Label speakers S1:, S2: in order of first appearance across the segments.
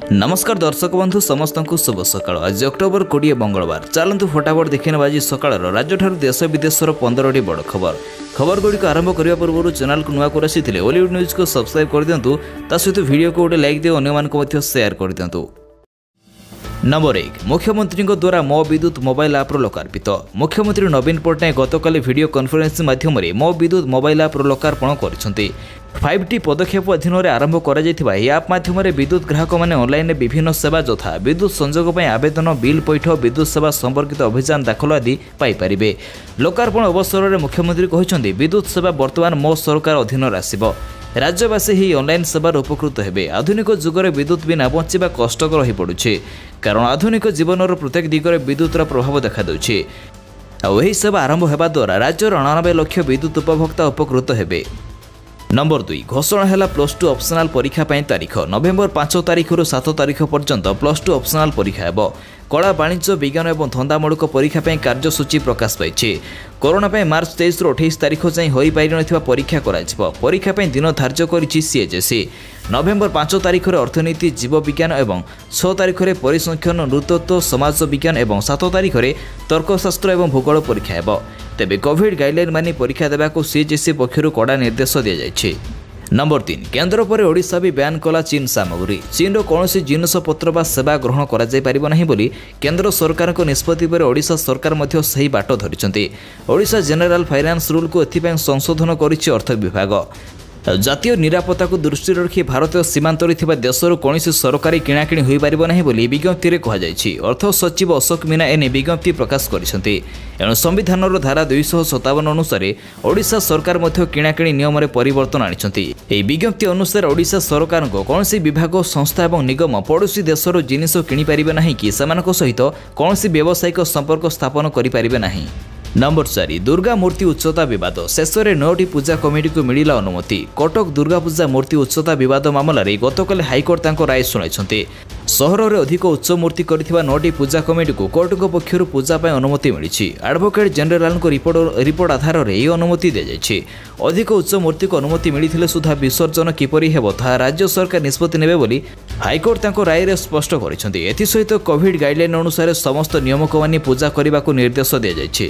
S1: नमस्कार दर्शक बंधु समस्त को शुभ सकाळ। आज अक्टोबर 20 मंगलवार। चलतु फटाफट देखने आज सकाळ राज्य ठार देश विदेशर 15टी बड़ खबर गुड़िक आरंभ करने पूर्व चैनल को नुआ कर हॉलीवुड न्यूज को सब्सक्राइब कर दिंतु। सहित वीडियो को गोटे लाइक दिए अन्य शेयर कर दिंतु। नंबर 1 मुख्यमंत्री द्वारा मो विद्युत मोबाइल ऐप्र लोकार्पित। मुख्यमंत्री नवीन पट्टनायक गतकाली वीडियो कॉन्फ्रेंसिंग माध्यम मो विद्युत मोबाइल ऐप्र लोकार्पण कर 5T पदक्षेप अधीन आरंभ कर माध्यम विद्युत ग्राहक मैंने ऑनलाइन विभिन्न सेवा यथा विद्युत संजोग आवेदन बिल पैठ विद्युत सेवा संपर्कित अभियान दाखल आदि पाइपर। लोकार्पण अवसर में मुख्यमंत्री कहते विद्युत सेवा बर्तमान मो सरकार अधीन आसब। राज्यवासी ही ऑनलाइन सेवार उपकृत हेबे। आधुनिक जुगर विद्युत बिना बंचा कष्टकर हो पड़ुछे कारण आधुनिक जीवन प्रत्येक दिगरे विद्युतर प्रभाव देखा देउछे। यही सेवा आरंभ होगा द्वारा राज्यर 99 लाख विद्युत उपभोक्ता उपकृत हेबे। नंबर 2 घोषणा है +2 ऑप्शनल परीक्षा तारीख। नवेम्बर 5 तारीख 7 तारीख पर्यंत +2 ऑप्शनल परीक्षा हेबो। कला वाणिज्य विज्ञान और धंदामूलक परीक्षा कार्यसूची प्रकाश पाई। कोरोना मार्च 23 ରୁ 28 तारीख जाए हो पारि न परीक्षा परीक्षा दिन धार्य कर सीएचएससी। नवेम्बर 5 तारीख अर्थनीति जीव विज्ञान और 6 तारीख परिसंख्यन नृतत्व समाज विज्ञान और 7 तारीख तर्कशास्त्र और भूगोल परीक्षा हेबो। तेबे कोविड गाइडलाइन मानि परीक्षा देवा को सीएचएससी पक्षर कड़ा निर्देश दि जाइए। नंबर 3 केंद्र पर ओडिशा भी बैन कला चीन सामग्री। चीन कौन जिनस पत्र बा सेवा ग्रहण कर केंद्र सरकार को निष्पत्ति पर ओडिशा सरकार मध्य सही बाट धरी। ओडिशा जेनेराल फाइनान्स रूल को एथिपाई संशोधन करिछि अर्थ विभाग। जातीय निरापत्ता को दृष्टि रखी भारतीय सीमांतर देशर कौन सरकारी किणाकिणी हो पार ना विज्ञप्ति में कहुई। अर्थ सचिव अशोक मीना एने विज्ञप्ति प्रकाश करछन्ते। एणु संविधान धारा 257 अनुसार ओडिशा सरकार मध्य किणाकिणी नियम में परिवर्तन आनिछन्ति। एही विज्ञप्ति अनुसार ओडिशा सरकार को कौन विभाग संस्था और निगम पड़ोशी देशर जिनिस किणी पारिबे नाही कि सेमानक सहित कौन व्यावसायिक संपर्क स्थापन करि पारिबे नाही। नंबर 4 दुर्गा मूर्ति उच्चता विवाद। शेष में 9टी पूजा कमिटी को मिला अनुमति। कटक दुर्गा पूजा मूर्ति उच्चता विवाद मामलें गतकाली हाईकोर्ट राय शुणाई। सहर में अधिक उच्च मूर्ति कर 9टी पूजा कमिटी को कोर्ट पक्षर पूजा अनुमति मिली। एडवोकेट जनरल रिपोर्ट आधार में यह अनुमति दी जाइए। अधिक उच्च मूर्ति को अनुमति मिलते सुधा विसर्जन किपरि हेबो ताहा राज्य सरकार निष्पत्ति नेबे बोली हाईकोर्ट राय में स्पष्ट करछन्ति। एथिसहित कोविड गाइडलाइन अनुसार समस्त नियम को मानि पूजा करने को निर्देश दि जाइए।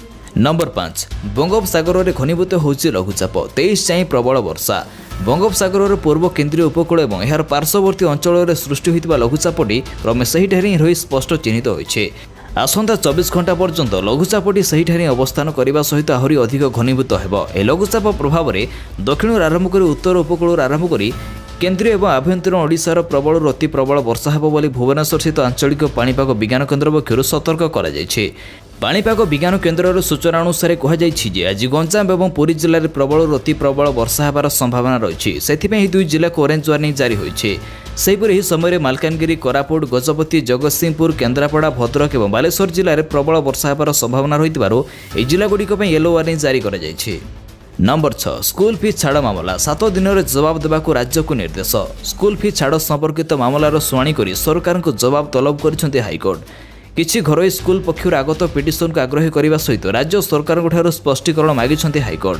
S1: नंबर 5 बंगोपसागर में घनीभूत होउछि लघुचाप। 23 जाए प्रबल वर्षा। बंगोपसागर पूर्व केन्द्रीय उपकूल और यार पार्श्ववर्ती अंचल में सृष्टि होता लघुचापटी क्रमे सही रही स्पष्ट चिन्हित होइछे। आसंता 24 घंटा पर्यंत लघुचापटी सही अवस्थान करने सहित आहरी अधिक घनीभूत हेबो। ए लघुचाप प्रभाव में दक्षिण आरंभ कर उत्तर उपकूल आरंभ कर केन्द्रीय और आभ्यंतरीण ओडिशार प्रबल अति प्रबल वर्षा हेबो बोली भुवनेश्वर स्थित आंचलिक पाणीपाग विज्ञान केन्द्र पक्षर सतर्क करा जायछि। पाणीपाग विज्ञान केन्द्र सूचना अनुसार कहुई आज गंजाम और पुरी जिले में प्रबल अति प्रबल वर्षा होबार संभावना रही। से दुई जिला को ऑरेंज वार्निंग जारी होइछे। सेहिपरि एही समय मालकानगिरी कोरापुट गजपति जगतसिंहपुर केन्द्रापड़ा भद्रक और बालेश्वर जिले में प्रबल वर्षा होबार संभावना रही जिलागुड़िक येलो वार्निंग जारी करा जायछि। नंबर 6 स्कूल फी छाड़ मामला। 7 दिन में जवाब देवा राज्य को निर्देश। स्कूल फी छाड़ संपर्कित मामलार शुणाणी कर सरकार को जवाब तलब कर हाईकोर्ट। किछि घरोई स्कूल पक्षर आगत पिटिशन को आग्रह करने सहित राज्य सरकार स्पष्टीकरण मागिछन्ति हाईकोर्ट।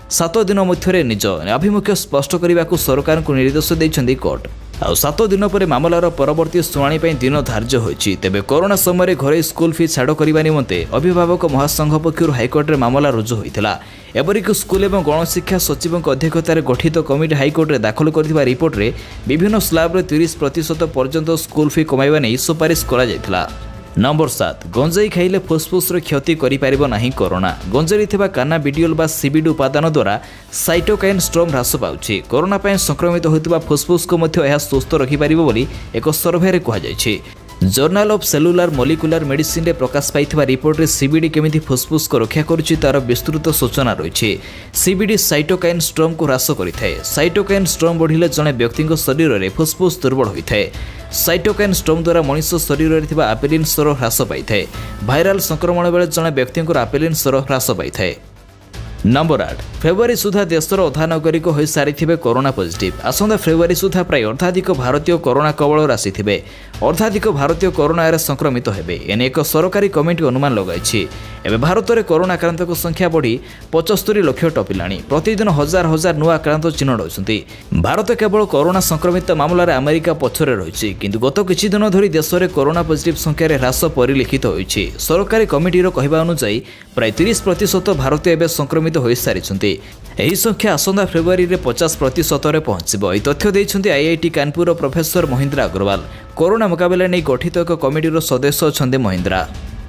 S1: 7 दिन मध्य निज आभिमुख्य स्पष्ट करने को सरकार को निर्देश देइछन्ति कोर्ट। 7 दिन पर मामलार परवर्ती शुणाणी दिन धार्य होइछि। तेबे कोरोना समय घरे स्कूल फी छाड़ करने निमंते अभिभावक महासंघ पक्षर हाईकोर्ट में मामला रुजु होइथिला। एपरिक स्कूल और गणशिक्षा सचिव अध्यक्षतार गठित कमिटी हाईकोर्ट में दाखल कर रिपोर्ट में विभिन्न स्लाब 30% पर्यंत स्कूल फी कमाइबा नहीं सुपारिश करा जायथिला। नंबर 7 गंजाई खाइले फुसफुस क्षति करिपारिबो नाही कोरोना। गंजाई थिबा कानाबिडियोल बा सीबीडी उपादान द्वारा साइटोकाइन स्ट्रम ह्रास पाउछि। कोरोना पय संक्रमित होइतबा फुसफुस को मध्य यह सुस्थ रखिपारिबो बोली एक सर्वे रे कहा जायछि। Journal of cellular molecular medicine रे प्रकाश पाइथिबा रिपोर्ट रे सीबीडी केमिति फुसफुस को रक्षा करुछि तार विस्तृत सूचना रहिछि। सीबीडी साइटोकाइन स्ट्रम को ह्रास करिथाय। साइटोकाइन स्ट्रम बढ़िले जने व्यक्तिक शरीर में फुसफुस दुर्बल होइथाय। साइटोकाइन स्ट्रम द्वारा मनुष्य शरीर में आपेलिन स्तर ह्रास पाई। भाइराल संक्रमण बेले जने व्यक्ति आपेलिन स्तर ह्रास पाई। नंबर 8 फेब्रुआरी सुधा देशर अधा नागरिक हो सारी कोरोना पॉजिटिव आसंता फेब्रुआरी सुधा प्राय अर्धाधिक भारतीय कोरोना कवल आसी अर्धाधिक भारतीय कोरोना संक्रमित हेबे एने एक सरकारी कमिटी अनुमान लगाई एवं भारत में कोरोना आक्रांत संख्या बढ़ी 75 लाख टपिला प्रतिदिन हजार हजार नुआ आक्रांत चिन्ह होती भारत केवल कोरोना संक्रमित मामलार अमेरिका पछरे रही किंतु गत किछि दिन धरी देश में कोरोना पॉजिटिव संख्यार ह्रास परिलक्षित होती सरकारी कमिटीर कहवा अनुसार प्राय 30% भारतीय एवं संक्रमित हो सारी यही संख्या आसंता फेब्रुआरी में 50% पहुंचब। यह तथ्य देते IIT Kanpur professor Mahendra Agarwal corona मुकाबला नहीं गठित एक कमिटीर सदस्य अच्छा महेंद्रा।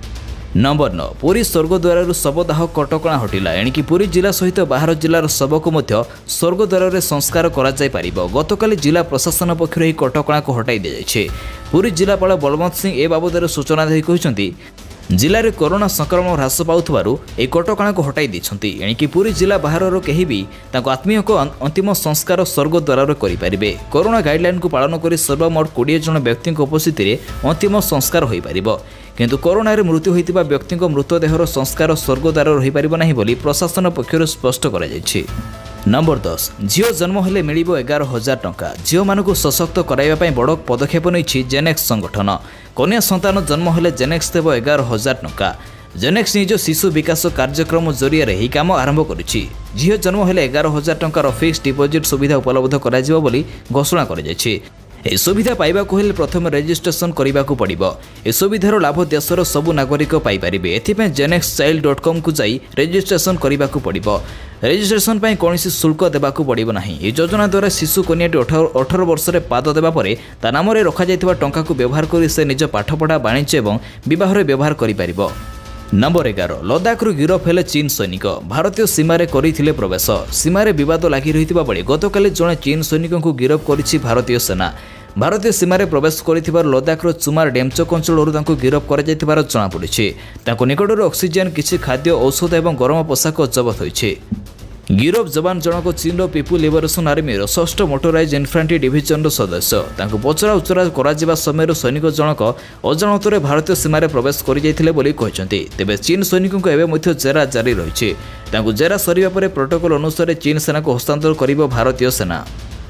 S1: नंबर 9 पुरी स्वर्गद्वार शवदाह कटकणा हटिला एणिकी पुरी जिला सहित बाहर जिलार शव को स्वर्गद्वार संस्कार कर गतकाली जिला प्रशासन पक्ष कटकणा को हटाई दी जाए। पुरी जिलापाल बलवंत सिंह ए बाबद सूचना दे कहते जिले में कोरोना संक्रमण ह्रास पाउथबारु ए कटकणा को हटाई देछंती एणिकी पुरी जिला बाहर केही भी ताको आत्मीय को अंतिम संस्कार स्वर्गद्वार करिपारिबे। कोरोना गाइडलाइन को पालन करी सर्वमोट 20 जन व्यक्ति उपस्थिति में अंतिम संस्कार होई पारिबो किंतु कोरोना रे मृत्यु होइतिबा व्यक्ति मृतदेहर संस्कार स्वर्गद्वार रही पारिबो नाही बोली प्रशासन पक्षरु स्पष्ट करा जायछि। नंबर 10 झील जन्म हेले मिलिबो 11,000 टंका झील मानकु सशक्त कराइबा पई बड़ पदक्षेप नैछि जेनेक्स संगठन कन्या संतान जन्म हेले जेनेक्स देबो 11,000 टंका। जेनेक्स निज शिशु विकास कार्यक्रम जरिया रे ही काम आरंभ करिछि। झील जन्म हेले 11,000 टंकार फिक्स डिपोजिट सुविधा उपलब्ध कराजिबो बोली घोषणा करा जायछि। ए सुविधा पाइबाकू हेले प्रथम रेजिस्ट्रेशन करबाकू पड़िबो। ए सुविधार लाभ देशर सबु नागरिक पाई पारिबे एथिपे जेनेक्सचाइल्ड.com को जाई रेजिस्ट्रेशन करबाकू पड़िबो। रेजिस्ट्रेशन पई कोनोसी शुल्क देबाकू पड़िबो नाही। ए योजना द्वारा शिशु कन्याटी 18 वर्ष रे पाद देबा परे ता नाम रे रखा जायतिबा टंका को व्यवहार करी से निज पाठपढ़ा वाणिज्य एवं विवाह रे व्यवहार करि पारिबो। नंबर 11 लद्दाख गिरफ हेले चीन सैनिक भारतीय सीमार करथिले प्रवेश सीमार बद लगी रही बेले गतकाली जड़े चीन सैनिक को गिरफ करिछि भारतीय सेना। भारतीय सीमार प्रवेश कर लद्दाखर चुमार डेमचक अंचल गिरफ कर जमापड़ी निकटर ऑक्सीजन किसी खाद्य औषध और गरम पोशाक जबत होइछि। गिरफ जवान जनक चीन people liberation army 6th motorised infantry division सदस्य पचरा उचरा कर समय सैनिक जनक अजाणत भारतीय सीमार प्रवेश कर तेज चीन सैनिक को जेरा जारी रही जेरा सरिबा परे प्रोटोकॉल अनुसार चीन सेना को हस्तांतर कर भारतीय सेना।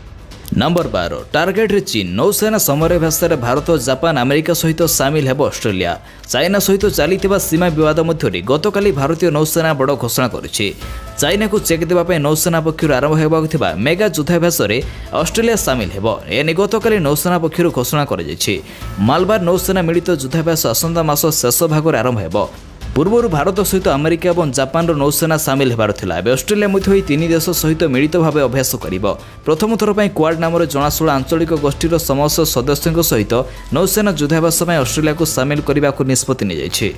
S1: नंबर 12 टार्गेट रे चीन नौसेना समराभ्यास भारत जापान अमेरिका सहित सामिल हेब ऑस्ट्रेलिया चाइना सहित चली सीमा विवाद मध्य गतकाली भारतीय नौसेना बड़ घोषणा करिछि। चाइना को चेक देवाई नौसेना पक्षर आरंभ होगा मेगा युद्धाभ्यास ऑस्ट्रेलिया सामिल हेब एने गतकाली नौसेना पक्षर घोषणा कर मालबार नौसेना मिलित युद्धाभ्यास आसंता मास शेष भाग आरंभ हेब। पूर्व भारत सहित अमेरिका और जापान नौसेना सामिल होबार थिला एबे ऑस्ट्रेलिया मध्य तीन देश सहित मिलित भाव अभ्यास करिबो। प्रथम थर पई क्वाड नाम जनाशुणा आंचलिक गोष्ठीर समस्त सदस्यों सहित नौसेना युद्धाभ्यास ऑस्ट्रेलिया को सामिल करने को निष्पत्ति नि जायछि।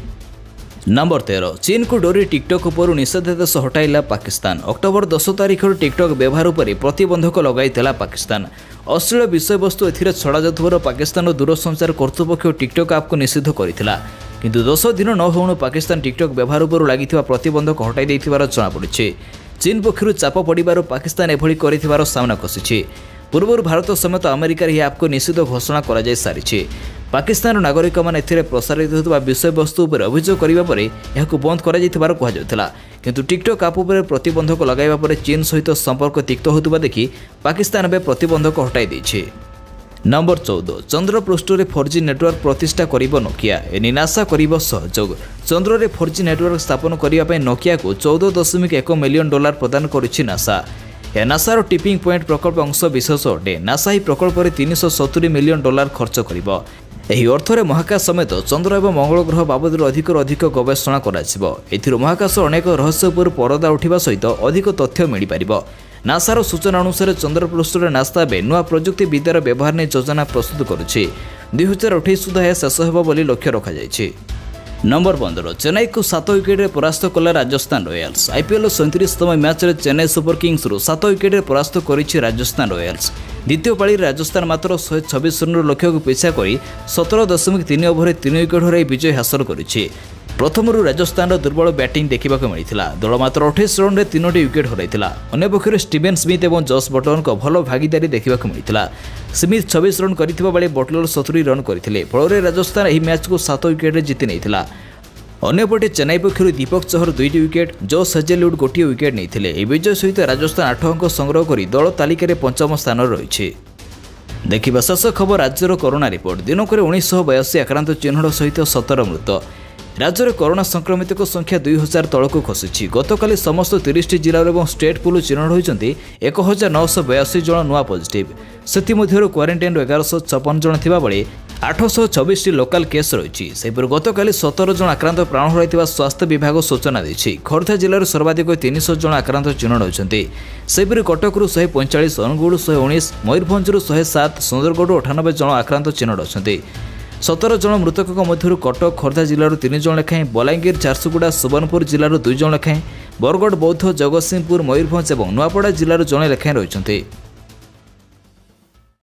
S1: नंबर 13 चीन को डोरी टिकटॉक पर निषेधादेश हटाइला पाकिस्तान अक्टोबर 10 तारिख टिकटॉक व्यवहार पर प्रतिबंधक लगाइला पाकिस्तान। अश्लील विषय वस्तु एथिरे छड़ा जाथुवर पाकिस्तान दूरसंचार कर्तृपक्ष टिकटॉक आप को निषिद्ध करिथिला किंतु 10 दिन न होणु पाकिस्तान टिकटॉक व्यवहार पर लागिथिबा प्रतिबंधक हटाई दैथिबार जଣାपड़िछि। चीन पक्षरु चाप पड़िबार पाकिस्तान एभଳି करिथिबार सामना कसिछि। पूर्व भारत समेत अमेरिकार यह आपको निषिद्ध घोषणा करा जाय सारिछि। पाकिस्तान नागरिक मान एथिरे प्रसारित होता विषय वस्तु उपर अभियोग करिबा परे यहाकु बंद करा जायथिबार कहा जायथिला किंतु टिकटॉक आप उपर प्रतिबंधक लगाइबा परे चीन सहित संपर्क तिक्त होतबा देखि पाकिस्तान बे प्रतिबंधक हटाई दैछि। नंबर 14 चंद्र पृष्ठ में 4G नेटवर्क प्रतिष्ठा करिबो नोकिया एनि नासा करिबो सहयोग। चंद्र में 4G नेटवर्क स्थापन करिबा नोकिया को $14.1 मिलियन प्रदान करिछि नासा। यह नासार टिपिंग पॉइंट प्रकल्प अंश विशेष अटे। नासा ही प्रकल्प में $370 मिलियन खर्च करिबो। ଏହି ଅର୍ଥରେ ମହାକାଶ ସମେତ ଚନ୍ଦ୍ର ଏବଂ ମଙ୍ଗଳ ଗ୍ରହ ବାବଦରେ ଅଧିକରୁ ଅଧିକ ଗବେଷଣା କରାଯିବ। ଏଥିରୁ ମହାକାଶ ଅନେକ ରହସ୍ୟ ଉପରୁ ପରଦା ଉଠିବା ସହିତ ଅଧିକ ତଥ୍ୟ ମିଳିପାରିବ। ନାସାର ସୂଚନା ଅନୁସାରେ ଚନ୍ଦ୍ରପୃଷ୍ଠରେ ନାସା ଏବେ ନୂଆ ପ୍ରଯୁକ୍ତି ବିଦ୍ୟାର ବ୍ୟବହାର ନେଇ ଯୋଜନା ପ୍ରସ୍ତୁତ କରୁଛି। 2028 ସୁଦ୍ଧା ଏହା ଶେଷ ହେବ ବୋଲି ଲକ୍ଷ୍ୟ ରଖାଯାଇଛି। नंबर 15 चेन्नई को 7 विकेट परास्त कला राजस्थान रॉयल्स। आईपीएल 37तम मैच रे चेन्नई सुपर किंग्स रु 7 विकेट परास्त करिछि राजस्थान रॉयल्स। द्वितीय पाली राजस्थान मात्र 126 रन लक्ष्य को पिछा करी 17.3 ओवर 3 विकेट हराई विजय हासिल करिछि। प्रथमरु राजस्थान दुर्बल बैटिंग देखा मिलता। दल मात्र 28 रन में 3टी विकेट हराइला। अन्यपक्ष स्टीवेन स्मिथ और जॉस बटलर को भल भागीदारी देखा मिलता। स्मिथ 26 रन करथिबा बेले बटलर 70 रन करथिले। फल राजस्थान यह मैच को 7 विकेट जीति नहीं। अन्यपटे चेन्नई पक्षर दीपक चहर 2टी विकेट, जोस हेजेलवुड गोटे विकेट नहीं। यह विजय सहित राजस्थान 8 अंक संग्रह कर दल तालिकार 5म स्थान रही। देखा शेष खबर राज्यर कोरोना रिपोर्ट। दिनक 1982 आक्रांत चिन्ह सहित 17 मृत। राज्य में कोरोना संक्रमित संख्या 2000 तलक खसी। गतकाली समस्त 30 जिलार और स्टेट पुल चिन्ह होती 1982 जन नुआ पॉजिटिव। से क्वारंटाइन 1156 जन थिबा बेले 826 लोकाल केस रही। गतकाली 17 जन आक्रांत प्राण हराई स्वास्थ्य विभाग सूचना देछि। खोर्धा जिलार सर्वाधिक 300 जन आक्रांत चिन्ह होती। सेपरि कटकरू 145, अनुगुल 119, मयूरभंजरू 107, सुंदरगढ़ 98 जन आक्रांत चिन्ह होती। 17 जन मृतक मध्य कटक खोर्धा जिलूर 3 जन लेखाएं, बलांगीर झारसुगुड़ा सुवर्णपुर जिलूर 2 जन लेखाएं, बरगढ़ बौद्ध जगतसिंहपुर मयूरभंज और नुआपड़ा जिलूर जड़े लेखाएं रही।